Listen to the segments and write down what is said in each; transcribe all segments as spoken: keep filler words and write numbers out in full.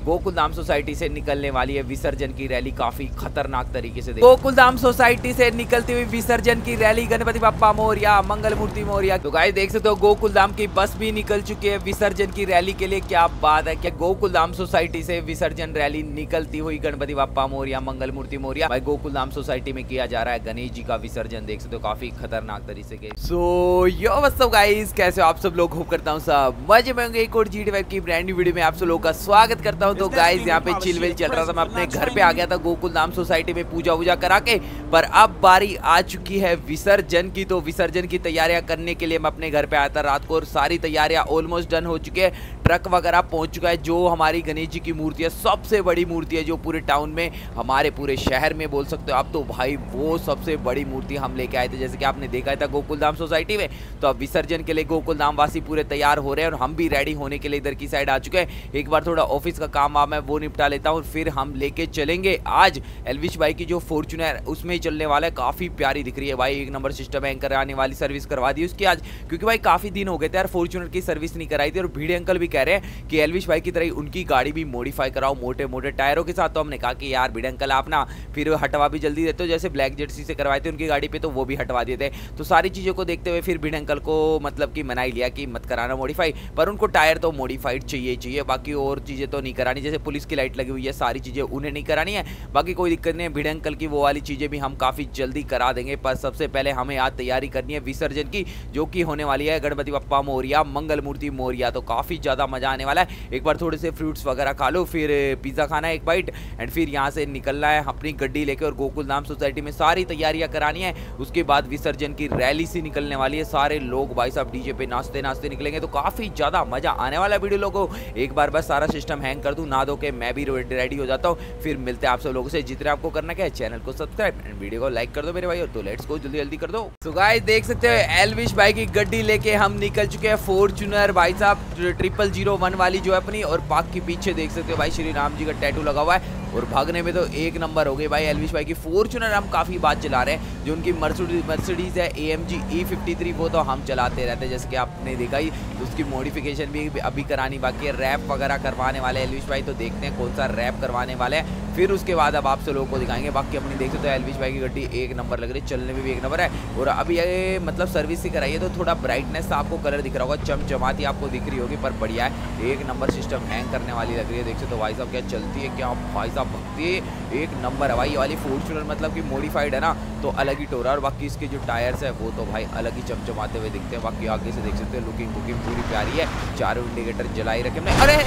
Gokuldham society से निकलने वाली है विसर्जन की रैली काफी खतरनाक तरीके से। गोकुलधाम सोसाइटी से निकलती हुई विसर्जन की रैली, गणपति बप्पा मोरिया, मंगल मूर्ति मोरिया। तो गाइस देख सकते हो गोकुलधाम की बस भी निकल चुकी है विसर्जन की रैली के लिए। क्या बात है, क्या गोकुलधाम सोसाइटी से विसर्जन रैली निकलती हुई गणपति बप्पा मोरिया, मंगल मूर्ति मोरिया। भाई गोकुलधाम सोसाइटी में किया जा रहा है गणेश जी का विसर्जन, देख सकते हो काफी खतरनाक तरीके से। So yo what's up guys, कैसे हो आप सब लोग? होप करता हूँ सब मजे में होंगे। एक और जी टी फाइव की ब्रांड न्यू वीडियो में आप सब लोगों का स्वागत करता हूँ। तो गाइस यहाँ पे चिलविल चल रहा था, मैं अपने घर पे आ गया था गोकुलधाम सोसाइटी में पूजा वूजा करा के, पर अब बारी आ चुकी है विसर्जन की। तो विसर्जन की तैयारियां करने के लिए मैं अपने घर पे आया था रात को और सारी तैयारियां ऑलमोस्ट डन हो चुकी है। ट्रक वगैरह पहुंच चुका है। जो हमारी गणेश जी की मूर्ति है, सबसे बड़ी मूर्ति है जो पूरे टाउन में, हमारे पूरे शहर में बोल सकते हो आप। तो भाई वो सबसे बड़ी मूर्ति हम लेके आए थे, जैसे कि आपने देखा था गोकुलधाम सोसाइटी में। तो अब विसर्जन के लिए गोकुलधाम वासी पूरे तैयार हो रहे हैं और हम भी रेडी होने के लिए इधर की साइड आ चुके हैं। एक बार थोड़ा ऑफिस का काम वाम है वो निपटा लेता हूँ, फिर हम लेके चलेंगे आज एलविश भाई की जो फॉर्च्यूनर उसमें ही चलने वाला है। काफी प्यारी दिख रही है भाई, एक नंबर सिस्टम है। एंकर आने वाली सर्विस करवा दी उसकी आज, क्योंकि भाई काफी दिन हो गए थे यार फॉर्च्यूनर की सर्विस नहीं कराई थी। और भीड़े अंकल भी कह रहे हैं कि एलविश भाई की तरह उनकी गाड़ी भी मॉडिफाई कराओ मोटे मोटे टायरों के साथ। तो हमने कहा कि यार भीड़े अंकल आप ना फिर हटवा भी जल्दी देते हो, जैसे ब्लैक जर्सी से करवाए थे उनकी गाड़ी पे तो वो भी हटवा दिए थे। तो सारी चीजों को देखते हुए फिर भीड़े अंकल को मतलब कि मना ही लिया कि मत कराना मॉडिफाई, पर उनको टायर तो मॉडिफाइड चाहिए चाहिए, बाकी और चीजें तो नहीं करानी। जैसे पुलिस की लाइट लगी हुई है, सारी चीजें उन्हें नहीं करानी है, बाकी कोई दिक्कत नहीं है। भीड़े अंकल की वो वाली चीजें भी हम काफी जल्दी करा देंगे। पर सबसे पहले हमें आज तैयारी करनी है विसर्जन की, जो कि होने वाली है गणपति बप्पा मोरिया, मंगल मूर्ति मोरिया। तो काफी ज्यादा मजा आने वाला है। एक बार थोड़े से फ्रूट्स वगैरह खा लो, फिर पिज्जा खाना है एक बाइट, एंड फिर यहाँ से निकलना है अपनी गड्डी लेके और गोकुलधाम सोसाइटी में सारी तैयारियां करानी है। उसके बाद विसर्जन की रैली सी निकलने वाली है। सारे लोग भाई साहब डीजे पे नाचते नाचते निकलेंगे, तो काफी ज्यादा मजा आने वाला है। वीडियो लोगों एक बार बस सारा सिस्टम हैंग कर दूं, ना दो के मैं भी रेडी हो जाता हूँ। फिर मिलते हैं आप सब लोगों से। जितने आपको करना क्या है, चैनल को सब्सक्राइब एंड वीडियो को लाइक कर दो मेरे भाई, और तो लेट्स गो, जल्दी जल्दी कर दो। तो गाइस देख सकते हो एलविश भाई की गड्डी लेके हम निकल चुके हैं फॉर्च्यूनर भाई साहब ट्रिपल जीरो वन वाली जो है अपनी, और पाक के पीछे देख सकते हो भाई श्री राम जी का टैटू लगा हुआ है। और भागने में तो एक नंबर हो गई भाई एलविश भाई की फॉर्च्यूनर। हम काफी बात चला रहे हैं, जो उनकी मर्सिडीज है A M G E fifty three, वो तो हम चलाते रहते हैं, जैसे कि आपने देखा ही। तो उसकी मॉडिफिकेशन भी अभी करानी बाकी है, रैप वगैरह करवाने वाले एलविश भाई। तो देखते हैं कौन सा रैप करवाने वाले हैं, फिर उसके बाद अब आप सब लोगों को दिखाएंगे। बाकी अपनी देख सकते हो एलविश भाई की गड्डी एक नंबर लग रही है, चलने में भी एक नंबर है। और अभी ये मतलब सर्विस ही कराई है, तो थोड़ा ब्राइटनेस आपको कलर दिख रहा होगा, चमचमाती आपको दिख रही होगी, पर बढ़िया है। एक नंबर सिस्टम हैंग करने वाली लग रही है। देख सकते हो भाई साहब क्या चलती है, क्या भाई साहब भगती है, एक नंबर है भाई। ये वाली फॉर्च्यूनर मतलब कि मॉडिफाइड है ना, तो अलग ही टोरा। और बाकी इसके जो टायर्स है वो तो भाई अलग ही चमचमाते हुए दिखते हैं। बाकी आगे से देख सकते हो लुकिंग बुकिंग पूरी प्यारी है। चारों इंडिकेटर जलाई रखे हमने। अरे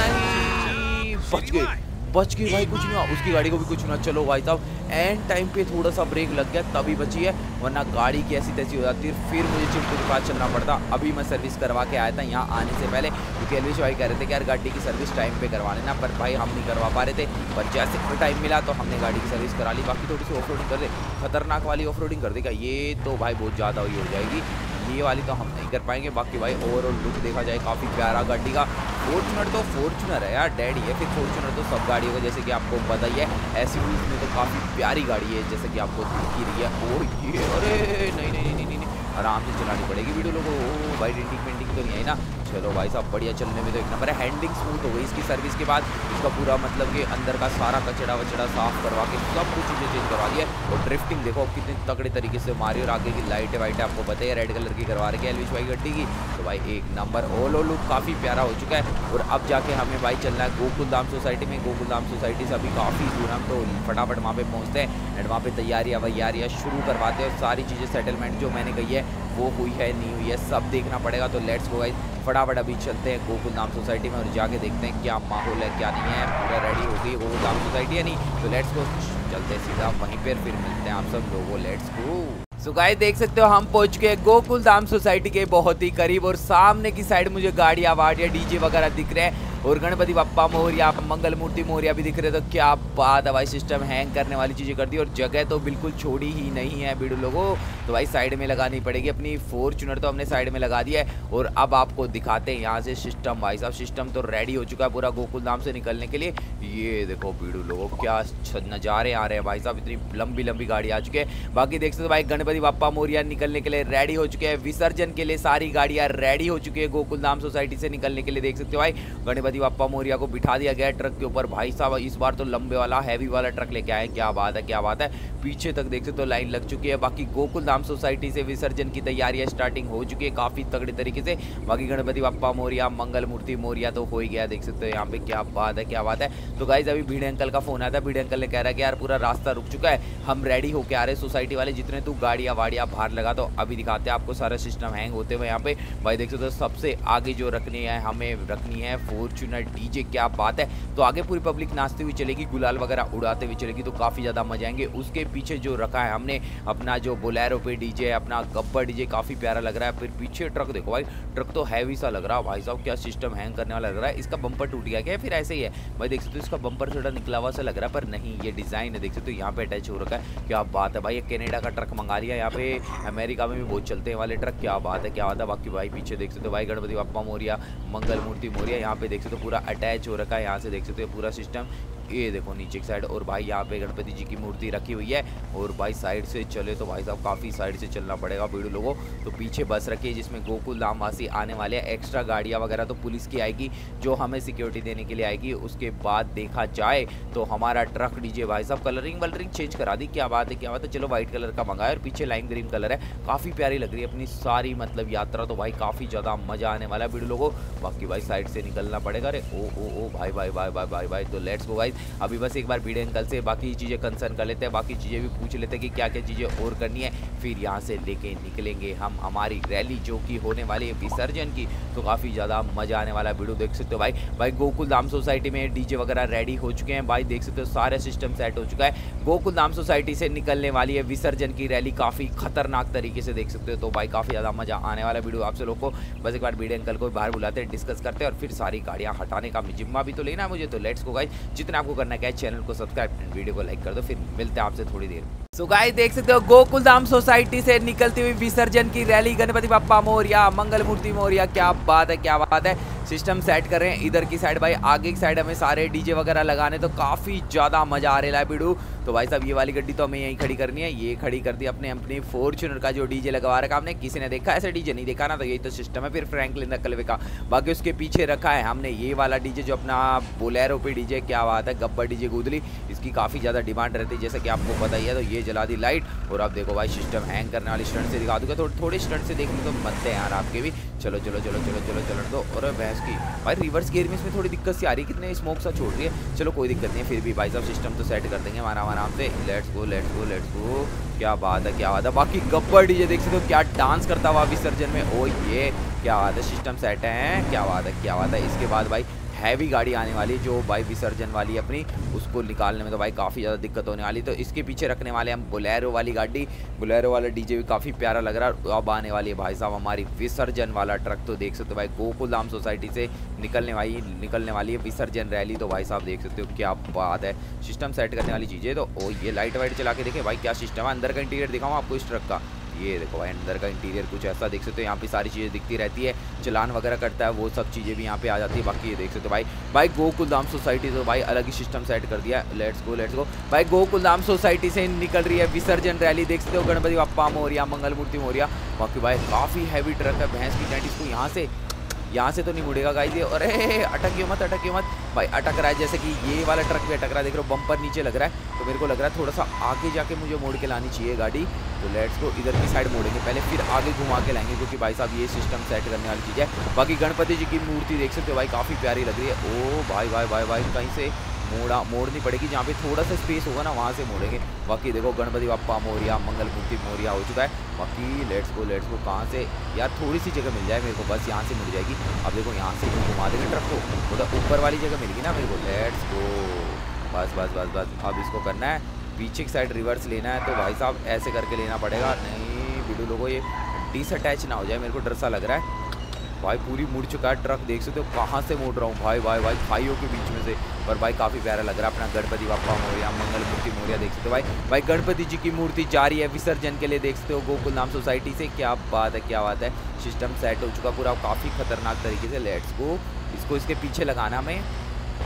नहीं, बच गए बच गई भाई, कुछ नहीं हुआ, उसकी गाड़ी को भी कुछ ना। चलो भाई साहब एंड टाइम पे थोड़ा सा ब्रेक लग गया तभी बची है, वरना गाड़ी की ऐसी तैसी हो जाती है। फिर मुझे चिंटू के पास चलना पड़ता। अभी मैं सर्विस करवा के आया था यहाँ आने से पहले, क्योंकि एलविश भाई कह रहे थे कि यार गाड़ी की सर्विस टाइम पे करवा लेना, पर भाई हम नहीं करवा पा रहे थे। पर जैसे टाइम मिला तो हमने गाड़ी की सर्विस करा ली। बाकी थोड़ी सी ऑफ रोडिंग कर दे, खतरनाक वाली ऑफ रोडिंग कर देगा ये तो भाई बहुत ज़्यादा ही हो जाएगी, ये वाली तो हम नहीं कर पाएंगे। बाकी भाई ओवरऑल लुक देखा जाए काफ़ी प्यारा गाड़ी का। फॉर्च्यूनर तो फॉर्च्यूनर है यार, डैडी है, फिर फॉर्च्यूनर तो सब गाड़ियों का जैसे कि आपको पता ही है। एसयूवीज में तो काफ़ी प्यारी गाड़ी है, जैसे कि आपको दिख ही रही है। ओ ये अरे नहीं नहीं नहीं नहीं नहीं आराम से चलानी पड़ेगी वीडियो लोगों को। भाई डेंटिंग पेंटिंग तो नहीं आई ना। चलो भाई साहब बढ़िया, चलने में तो एक नंबर है। हैंडलिंग स्मूथ हो गई इसकी सर्विस के बाद। इसका पूरा मतलब कि अंदर का सारा कचड़ा वचड़ा साफ करवा के सब कुछ चीज़ें चेंज करवा दिया। और ड्रिफ्टिंग देखो कितने तगड़े तरीके से मारी, और आगे की लाइट वाइट आपको पता है रेड कलर की करवा रही है एलविश भाई गड्डी की। तो भाई एक नंबर ऑल ओवर लुक काफ़ी प्यारा हो चुका है। और अब जाके हमें भाई चलना है गोकुलधाम सोसाइटी में। गोकुलधाम सोसाइटी से अभी काफ़ी दूर, हम तो फटाफट वहाँ पे पहुँचते हैं एंड वहाँ पे तैयारियाँ वैयारियाँ शुरू करवाते हैं। और सारी चीज़ें सेटलमेंट जो मैंने कही है वो हुई है नहीं हुई है सब देखना पड़ेगा। तो लेट्स गो गाइस, फटाफट अभी चलते हैं गोकुलधाम सोसाइटी में और जाके देखते हैं क्या माहौल है क्या नहीं है। पूरा रेडी हो गई गोकुलधाम सोसाइटी है नहीं, तो लेट्स गो चलते हैं सीधा वहीं पर, फिर मिलते हैं आप सब लोगों। Let's go. सो गाइस देख सकते हो हम पहुंच गए गोकुलधाम सोसाइटी के बहुत ही करीब, और सामने की साइड मुझे गाड़ियाँ वाड़ियाँ डीजे वगैरह दिख रहे हैं, और गणपति बप्पा मोरिया, मंगल मूर्ति मोरिया भी दिख रहे। तो क्या बात है भाई, सिस्टम हैंग करने वाली चीज़ें कर दी, और जगह तो बिल्कुल छोड़ी ही नहीं है वीडियो लोगों। तो भाई साइड में लगानी पड़ेगी अपनी फॉर्च्यूनर, तो हमने साइड में लगा दिया है। और अब आपको दिखाते हैं यहाँ से सिस्टम। भाई साहब सिस्टम तो रेडी हो चुका है पूरा गोकुलधाम से निकलने के लिए। ये देखो वीडियो लोगों क्या नज़ारे आ रहे हैं भाई साहब, इतनी लंबी लंबी गाड़ी आ चुकी है। बाकी देख सकते हो भाई गणपति बप्पा मोरिया निकलने के लिए रेडी हो चुके हैं। विसर्जन के लिए सारी गाड़ियाँ रेडी हो चुकी है गोकुलधाम सोसाइटी से निकलने के लिए। देख सकते हो भाई गणपति गणपति बाप्पा मोरिया को बिठा दिया गया ट्रक के ऊपर। भाई साहब इस बार तो लंबे वाला हैवी वाला ट्रक लेके आए, क्या बात है क्या बात है। पीछे तक देख सकते तो लाइन लग चुकी है। बाकी गोकुल धाम सोसाइटी से विसर्जन की तैयारियां स्टार्टिंग हो चुकी है काफी तगड़े तरीके से। बाकी गणपति बाप्पा मोरिया मंगल मूर्ति मोरिया तो हो ही गया, देख सकते हो यहाँ पे, क्या बात है क्या बात है। तो गाइज अभी भीड़े अंकल का फोन आया था, भीड़े अंकल ने कह रहा है कि यार पूरा रास्ता रुक चुका है, हम रेडी होके आ रहे हैं सोसाइटी वाले, जितने तू गाड़ियां वाड़ियां बाहर लगा। तो अभी दिखाते हैं आपको सारा सिस्टम हैंग होते हुए यहाँ पे। भाई देख सकते हो सबसे आगे जो रखनी है हमें रखनी है फॉर्च्यूनर डीजे, क्या बात है। तो आगे पूरी पब्लिक नाचती हुई चलेगी, गुलाल वगैरह उड़ाते हुए चलेगी, तो काफी ज्यादा मजा आएंगे। उसके पीछे जो रखा है हमने अपना जो बोलेरो पे डीजे, अपना गब्बर डीजे, काफी प्यारा लग रहा है। फिर पीछे ट्रक देखो भाई, ट्रक तो हैवी सा लग रहा है भाई साहब, क्या सिस्टम हैंग करने वाला लग रहा है। इसका बम्पर टूट गया क्या, फिर ऐसे ही है भाई, देख सकते हो इसका बम्पर थोड़ा निकला हुआ सा लग रहा है, पर नहीं ये डिजाइन है, देख सकते हो यहाँ पे अटैच हो रखा है, क्या बात है भाई। ये कनाडा का ट्रक मंगा लिया, यहाँ पे अमेरिका में भी बहुत चलते हैं वाले ट्रक, क्या बात है क्या बात है। बाकी भाई पीछे देख सकते हो भाई गणपति बाप्पा मोरिया मंगल मूर्ति मोरिया यहाँ पे देख सकते हो पूरा अटैच हो रखा है, यहाँ से देख सकते हो पूरा सिस्टम, ये देखो नीचे की साइड। और भाई यहाँ पे गणपति जी की मूर्ति रखी हुई है। और भाई साइड से चले तो भाई साहब काफ़ी साइड से चलना पड़ेगा वीडियो लोगों। तो पीछे बस रखी है जिसमें गोकुल धाम वासी आने वाले हैं, एक्स्ट्रा गाड़ियाँ वगैरह तो पुलिस की आएगी जो हमें सिक्योरिटी देने के लिए आएगी। उसके बाद देखा जाए तो हमारा ट्रक डीजे भाई साहब कलरिंग वलरिंग चेंज करा दी, क्या बात है क्या बात है। चलो व्हाइट कलर का मंगाया और पीछे लाइम ग्रीन कलर है, काफ़ी प्यारी लग रही है अपनी सारी मतलब यात्रा। तो भाई काफ़ी ज़्यादा मज़ा आने वाला है वीडियो लोगों। बाकी भाई साइड से निकलना पड़ेगा। अरे ओ ओ ओ भाई भाई भाई भाई भाई भाई तो लेट्स गो गाइस। अभी बस एक बार वीडियो अंकल से बाकी चीज़ें कंसर्न कर लेते हैं, बाकी चीज़ें भी पूछ लेते हैं कि क्या क्या चीज़ें और करनी है, फिर यहाँ से लेके निकलेंगे हम हमारी रैली जो कि होने वाली है विसर्जन की। तो काफ़ी ज़्यादा मज़ा आने वाला वीडियो देख सकते हो भाई। भाई गोकुल धाम सोसाइटी में डीजे वगैरह रेडी हो चुके हैं भाई, देख सकते हो सारे सिस्टम सेट हो चुका है। गोकुल धाम सोसाइटी से निकलने वाली है विसर्जन की रैली काफ़ी खतरनाक तरीके से, देख सकते हो। तो भाई काफ़ी ज़्यादा मज़ा आने वाला वीडियो आपसे लोग को। बस एक बार वीडियो अंकल को बाहर बुलाते हैं, डिस्कस करते हैं और फिर सारी गाड़ियाँ हटाने का जिम्मा भी तो लेना है मुझे। तो लेट्स गो गाइस, जितना आपको करना है चैनल को सब्सक्राइब एंड वीडियो को लाइक कर दो, फिर मिलते हैं आपसे थोड़ी देर। सो गाइस देख सकते हो गोकुल धाम सोसाइटी से निकलती हुई विसर्जन की रैली, गणपति बाप्पा मोरिया मंगल मूर्ति मोरिया, क्या बात है क्या बात है। सिस्टम सेट कर रहे हैं इधर की साइड भाई, आगे की साइड हमें सारे डीजे वगैरह लगाने, तो काफ़ी ज़्यादा मज़ा आ रहा है वीडियो। तो भाई साहब ये वाली गड्डी तो हमें यहीं खड़ी करनी है, ये खड़ी कर दी अपने अपनी फॉर्च्यूनर का जो डीजे लगवा रखा हमने। किसी ने देखा ऐसे डीजे, नहीं देखा ना, तो यही तो सिस्टम है फिर फ्रैंकलिन नकलवे का। बाकी उसके पीछे रखा है हमने ये वाला डीजे जो अपना बोलेरो पे डीजे, क्या बात है, गब्बर डीजे गुदली, इसकी काफ़ी ज़्यादा डिमांड रहती है जैसे कि आपको पता ही है। तो ये जला दी लाइट और अब देखो भाई सिस्टम हैंग करने वाली स्टंट से दिखा दूंगा, थोड़े थोड़े स्टंट से देखने तो बनते हैं यार आपके भी। चलो चलो चलो चलो चलो चलो दो। और भैंस की भाई रिवर्स गियर में इसमें थोड़ी दिक्कत सी आ रही है, कितने स्मोक सा छोड़ रही है। चलो कोई दिक्कत नहीं है, फिर भी भाई साहब सिस्टम तो सेट कर देंगे आराम आराम से। Let's go let's go let's go, क्या बात है क्या बात है। बाकी गब्बर डीजे देख सकते हो क्या डांस करता हुआ विसर्जन में, ओ ये क्या बात है, सिस्टम सेट है, क्या बात है क्या बात है। इसके बाद भाई हैवी गाड़ी आने वाली है जो भाई विसर्जन वाली है अपनी, उसको निकालने में तो भाई काफ़ी ज़्यादा दिक्कत होने वाली। तो इसके पीछे रखने वाले हम बोलेरो वाली गाड़ी, बोलेरो वाला डीजे भी काफ़ी प्यारा लग रहा है। अब आने वाली है भाई साहब हमारी विसर्जन वाला ट्रक, तो देख सकते हो भाई गोकुल धाम सोसाइटी से निकलने वाली निकलने वाली है विसर्जन रैली। तो भाई साहब देख सकते हो क्या बात है, सिस्टम सेट करने वाली चीज़ें। तो ओ ये लाइट वाइट चला के देखें भाई क्या सिस्टम है। अंदर का इंटीरियर दिखाऊँ आपको इस ट्रक का, ये देखो भाई अंदर का इंटीरियर कुछ ऐसा देख सकते हो। यहाँ पे सारी चीज़ें दिखती रहती है, चलान वगैरह करता है वो सब चीज़ें भी यहाँ पे आ जाती है। बाकी ये देख सकते हो भाई भाई गोकुल धाम सोसाइटी तो भाई अलग ही सिस्टम सेट कर दिया। लेट्स गो लेट्स गो भाई, गोकुल धाम सोसाइटी से निकल रही है विसर्जन रैली, देख सकते हो गणपति बाप्पा मोरिया मंगल मूर्ति मोरिया। बाकी भाई काफ़ी हैवी ट्रक है, भैंस की टेंट, इसको यहाँ से यहाँ से तो नहीं मुड़ेगा गाइस ये। अरे अटकियो मत अटकियो मत भाई, अटक रहा है जैसे कि ये वाला ट्रक भी अटक रहा है, देख रहे हो बम्पर नीचे लग रहा है। तो मेरे को लग रहा है थोड़ा सा आगे जाके मुझे मोड़ के लानी चाहिए गाड़ी। तो लेट्स को इधर की साइड मोड़ेंगे पहले, फिर आगे घुमा के लाएंगे, क्योंकि भाई साहब ये सिस्टम सेट करने वाली चीज़ है। बाकी गणपति जी की मूर्ति देख सकते हो भाई काफ़ी प्यारी लग रही है। ओ भाई भाई भाई भाई कहीं से मोड़ा मोड़नी पड़ेगी, जहाँ पे थोड़ा सा स्पेस होगा ना वहाँ से मोड़ेंगे। बाकी देखो गणपति बाप्पा मोरिया मंगल मूर्ति मोरिया हो चुका है। बाकी लेट्स गो लेट्स गो, कहाँ से यार थोड़ी सी जगह मिल जाए मेरे को, बस यहाँ से मिल जाएगी। अब देखो यहाँ से घुमा देंगे ट्रक को, मतलब ऊपर वाली जगह मिल गई ना मेरे को। लेट्स गो, बस बस बस बस अब इसको करना है पीछे की साइड रिवर्स लेना है। तो भाई साहब ऐसे करके लेना पड़ेगा, नहीं वीडियो लोगों ये डिसअटैच ना हो जाए, मेरे को डर सा लग रहा है। भाई पूरी मुड़ चुका है ट्रक, देख सकते हो कहाँ से मोड़ रहा हूँ भाई भाई भाई खाइयों के बीच में से। पर भाई काफ़ी प्यारा लग रहा है अपना गणपति बाप्पा मोरिया मंगल मूर्ति मोरिया, देख सकते हो भाई भाई गणपति जी की मूर्ति जा रही है विसर्जन के लिए, देख सकते हो गोकुल धाम सोसाइटी से। क्या बात है क्या बात है, सिस्टम सेट हो चुका पूरा काफ़ी खतरनाक तरीके से। लेट्स गो, इसको इसके पीछे लगाना हमें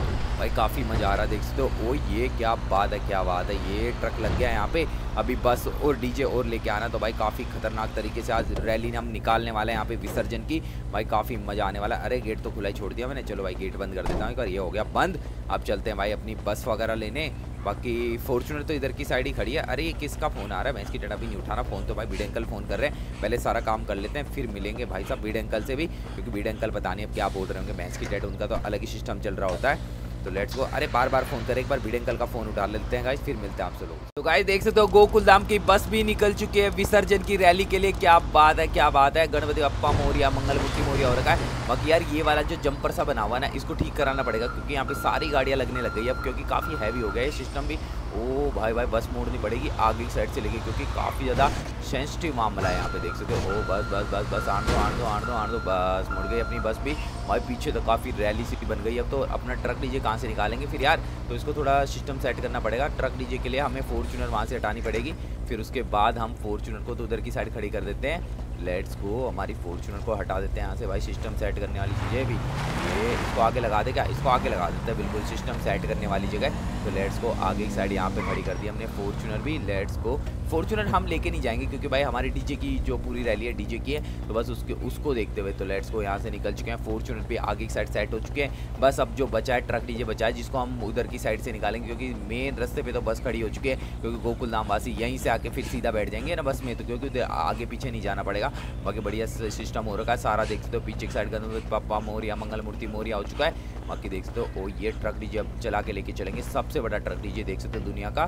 भाई काफ़ी मज़ा आ रहा है, देख सकते हो। ओ ये क्या बात है, क्या बात है, ये ट्रक लग गया है यहाँ पे। अभी बस और डीजे और लेके आना, तो भाई काफ़ी खतरनाक तरीके से आज रैली हम निकालने वाले हैं यहाँ पे विसर्जन की। भाई काफ़ी मज़ा आने वाला है। अरे गेट तो खुला ही छोड़ दिया मैंने, चलो भाई गेट बंद कर देता हूँ एक बार, ये हो गया बंद। अब चलते हैं भाई अपनी बस वगैरह लेने। बाकी फॉर्च्यूनर तो इधर की साइड ही खड़ी है। अरे ये किसका फ़ोन आ रहा है, मैं इसकी डंडा भी नहीं उठाना फ़ोन, तो भाई बीड अंकल फ़ोन कर रहे हैं। पहले सारा काम कर लेते हैं, फिर मिलेंगे भाई साहब बीड अंकल से भी, क्योंकि बीड अंकल पता नहीं अब क्या बोल रहे होंगे। भैंस की डेट उनका तो अलग ही सिस्टम चल रहा होता है। तो लेट्स गो। अरे बार बार फोन करें, एक बार बीड अंकल का फोन उठा लेते हैं गाइस, फिर मिलते हैं आपसे लोग। तो गाइस देख सकते हो गोकुलधाम की बस भी निकल चुकी है विसर्जन की रैली के लिए। क्या बात है, क्या बात है, गणपति बप्पा मोरिया, मंगलमूर्ति मोरिया हो रखा है। बाकी यार ये वाला जो जंपर सा बना हुआ है ना, इसको ठीक कराना पड़ेगा, क्योंकि यहाँ पे सारी गाड़ियाँ लगने लग गई अब, क्योंकि काफ़ी हैवी हो गया है सिस्टम भी। ओ भाई भाई बस मोड़नी पड़ेगी आगे की साइड से लेके, क्योंकि काफ़ी ज़्यादा सेंसिटिव मामला है यहाँ पे, देख सकते हो। ओ बस बस बस बस आण दो आण दो आण दो आण दो, बस मुड़ गई अपनी बस भी। भाई पीछे तो काफ़ी रैली सिटी बन गई। अब तो अपना ट्रक डीजे कहाँ से निकालेंगे फिर यार, तो इसको थोड़ा सिस्टम सेट करना पड़ेगा। ट्रक डीजे के लिए हमें फॉर्च्यूनर वहाँ से हटानी पड़ेगी, फिर उसके बाद हम फॉर्च्यूनर को तो उधर की साइड खड़ी कर देते हैं। लेट्स गो, हमारी फॉर्च्यूनर को हटा देते हैं यहाँ से भाई। सिस्टम सेट करने वाली चीज़ें भी, ये इसको आगे लगा दे क्या, इसको आगे लगा देते हैं बिल्कुल सिस्टम सेट करने वाली जगह। तो लेट्स को आगे की साइड यहाँ पे खड़ी कर दी हमने फॉर्च्यूनर भी। लेट्स को, फॉर्च्यूनर हम लेके नहीं जाएंगे, क्योंकि भाई हमारी डीजे की जो पूरी रैली है डीजे की है, तो बस उसके उसको देखते हुए तो लेट्स को यहाँ से निकल चुके हैं। फॉर्च्यूनर भी आगे की साइड सेट हो चुके हैं। बस अब जो बचा है ट्रक डीजे बचा है, जिसको हम उधर की साइड से निकालेंगे, क्योंकि मेन रास्ते पे तो बस खड़ी हो चुकी है, क्योंकि गोकुलधाम वासी यहीं से आके फिर सीधा बैठ जाएंगे ना बस में, तो क्योंकि आगे पीछे नहीं जाना पड़ेगा। बाकी बढ़िया सिस्टम हो रखा है सारा, देख सकते हो। पीछे की साइड गणपति बप्पा मोरिया, मंगलमूर्ति मोरिया हो चुका है। बाकी देख सकते हो। ओ ये ट्रक डीजे अब चला के लेके चलेंगे, सबसे बड़ा ट्रक डीजे देख सकते हो दुनिया का।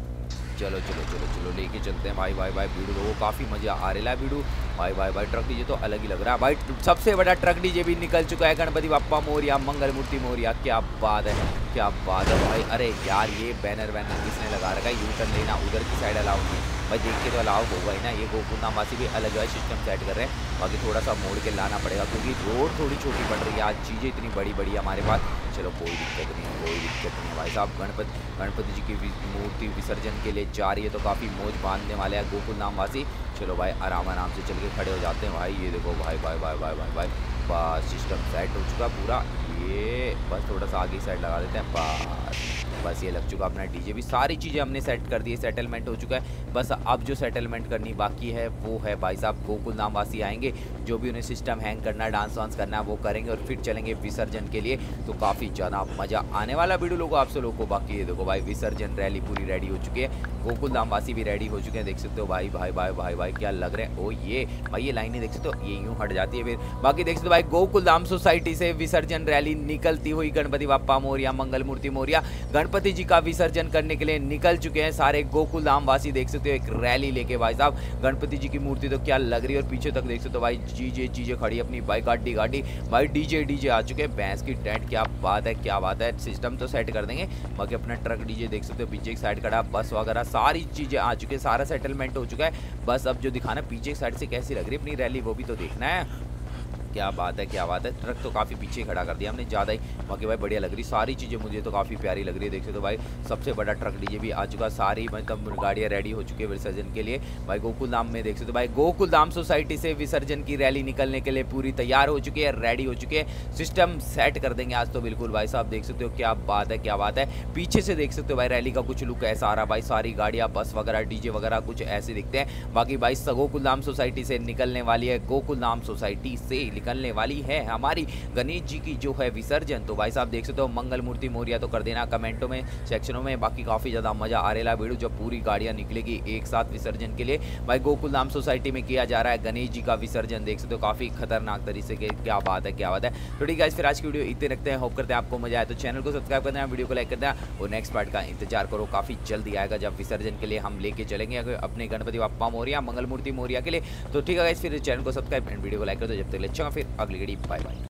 चलो चलो चलो चलो लेके चलते हैं भाई भाई भाई बीडू, तो वो काफ़ी मज़ा आ रहा है बीडू भाई भाई भाई। ट्रक डीजे तो अलग ही लग रहा है भाई। सबसे बड़ा ट्रक डीजे भी निकल चुका है, गणपति बप्पा मोरिया, मंगलमूर्ति मोरिया। क्या बात है, क्या बात है भाई। अरे यार ये बैनर वैनर किसने लगा रखा है, यू टर्न लेना उधर की साइड अलाउ नहीं भाई, देख के तो अलाउ होगा ही ना। ये गोकुलधाम वासी भी अलग है सिस्टम सेट कर रहे हैं। बाकी थोड़ा सा मोड़ के लाना पड़ेगा, क्योंकि रोड थोड़ी छोटी पड़ रही है आज, चीज़ें इतनी बड़ी बड़ी है हमारे पास। चलो कोई दिक्कत नहीं है, कोई दिक्कत नहीं है भाई साहब। गणपति गणपति जी की मूर्ति विसर्जन के लिए जा रही है, तो काफ़ी मौज बांधने वाले हैं गोकुलधाम वासी। चलो भाई आराम आराम से चल के खड़े हो जाते हैं भाई। ये देखो भाई भाई भाई भाई भाई भाई बस सिस्टम सेट हो चुका पूरा। ये बस थोड़ा सा आगे साइड लगा देते हैं, बस बस ये लग चुका अपना डीजे भी। सारी चीज़ें हमने सेट कर दी है, सेटलमेंट हो चुका है। बस अब जो सेटलमेंट करनी बाकी है वो है भाई साहब गोकुलधाम वासी आएंगे, जो भी उन्हें सिस्टम हैंग करना है, डांस वांस करना है वो करेंगे, और फिर चलेंगे विसर्जन के लिए। तो काफ़ी ज़्यादा मज़ा आने वाला वीडियो लोगों आप सब लोगों को। बाकी ये देखो भाई विसर्जन रैली पूरी रेडी हो चुकी है, गोकुलधाम वासी भी रेडी हो चुके हैं, देख सकते हो भाई भाई भाई भाई भाई क्या लग रहे हैं। ओ ये भाई ये लाइनें देख सकते हो, ये यूँ हट जाती है फिर। बाकी देख सकते हो भाई गोकुलधाम सोसाइटी से विसर्जन रैली निकलती हुई, गणपति बप्पा मोरिया, मंगलमूर्ति मोरिया, गणपति जी का विसर्जन करने के लिए निकल चुके हैं सारे गोकुलधाम वासी। देख सकते हो एक रैली लेके भाई साहब। गणपति जी की मूर्ति तो क्या लग रही है, और पीछे तक देख सकते हो भाई चीजें चीजें खड़ी अपनी बाइक गाड़ी गाड़ी भाई, डीजे डीजे आ चुके हैं, भैंस की टेंट। क्या बात है, क्या बात है। सिस्टम तो सेट कर देंगे। बाकी अपना ट्रक डीजे देख सकते हो पीछे की साइड खड़ा, बस वगैरह सारी चीजें आ चुकी है, सारा सेटलमेंट हो चुका है। बस अब जो दिखाना पीछे की साइड से कैसी लग रही है अपनी रैली, वो भी तो देखना है। क्या बात है, क्या बात है। ट्रक तो काफ़ी पीछे खड़ा कर दिया हमने ज़्यादा ही। बाकी भाई बढ़िया लग रही, सारी चीज़ें मुझे तो काफ़ी प्यारी लग रही है। देख सकते हो भाई सबसे बड़ा ट्रक डीजे भी आ चुका, सारी मतलब गाड़ियाँ रेडी हो चुकी है विसर्जन के लिए भाई। गोकुलधाम में देख सकते हो भाई गोकुलधाम सोसाइटी से विसर्जन की रैली निकलने के लिए पूरी तैयार हो चुकी है, रेडी हो चुकी है। सिस्टम सेट कर देंगे आज तो बिल्कुल भाई साहब। देख सकते हो क्या बात है, क्या बात है। पीछे से देख सकते हो भाई रैली का कुछ लुक ऐसा आ रहा भाई, सारी गाड़ियाँ बस वगैरह डीजे वगैरह कुछ ऐसे दिखते हैं। बाकी भाई गोकुलधाम सोसाइटी से निकलने वाली है, गोकुलधाम सोसाइटी से निकलने वाली है हमारी गणेश जी की जो है विसर्जन। तो भाई साहब देख सकते हो मंगलमूर्ति मोरिया तो कर देना कमेंटों में, सेक्शनों में। बाकी काफ़ी ज़्यादा मज़ा आ रहा है वीडियो, जब पूरी गाड़ियाँ निकलेगी एक साथ विसर्जन के लिए। भाई गोकुलधाम सोसाइटी में किया जा रहा है गणेश जी का विसर्जन, देख सकते हो काफ़ी खतरनाक तरीके के। क्या बात है, क्या बात है। तो ठीक है फिर आज की वीडियो इतने रखते हैं, होप करते हैं आपको मजा आए। तो चैनल को सब्सक्राइब करते हैं, वीडियो को लाइक करते हैं, और नेक्स्ट पार्ट का इंतजार करो, काफ़ी जल्दी आएगा जब विसर्जन के लिए हम लेके चलेंगे अपने गणपति बप्पा मोरिया, मंगलमूर्ति मोरिया के लिए। तो ठीक है फिर चैनल को सब्सक्राइब एंड वीडियो को लाइक कर दो। जब तक ले अच्छा फिर अगली घड़ी, बाय बाय।